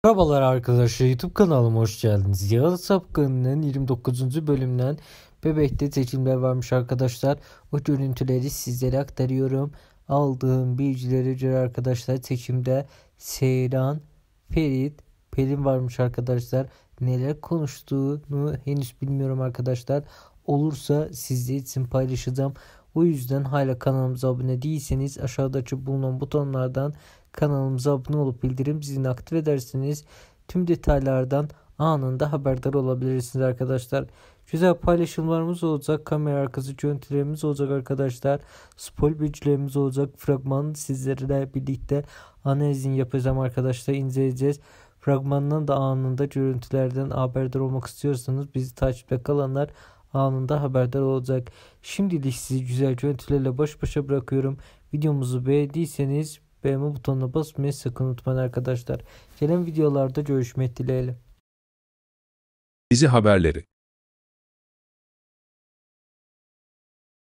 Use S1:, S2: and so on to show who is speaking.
S1: Merhabalar arkadaşlar, YouTube kanalıma hoş geldiniz. Yağlı Sapkın'ın 29. bölümünden Bebek'te seçimler varmış arkadaşlar. O görüntüleri sizlere aktarıyorum. Aldığım bilgilere göre arkadaşlar seçimde Seyran, Ferit, Pelin varmış arkadaşlar. Neler konuştuğunu henüz bilmiyorum arkadaşlar. Olursa sizler için paylaşacağım. O yüzden hala kanalımıza abone değilseniz aşağıdaki bulunan butonlardan kanalımıza abone olup bildirim zilini aktif ederseniz tüm detaylardan anında haberdar olabilirsiniz arkadaşlar. Güzel paylaşımlarımız olacak. Kamera arkası görüntülerimiz olacak arkadaşlar. Spoiler bilgilerimiz olacak. Fragman sizlerle birlikte analizini yapacağım arkadaşlar. İnceleyeceğiz. Fragmandan da anında görüntülerden haberdar olmak istiyorsanız bizi takipte kalanlar anında haberdar olacak. Şimdilik sizi güzel görüntülerle baş başa bırakıyorum. Videomuzu beğendiyseniz beğenme butonuna basmayı sakın unutmayın arkadaşlar. Gelen videolarda görüşmek dileğiyle.
S2: Dizi haberleri.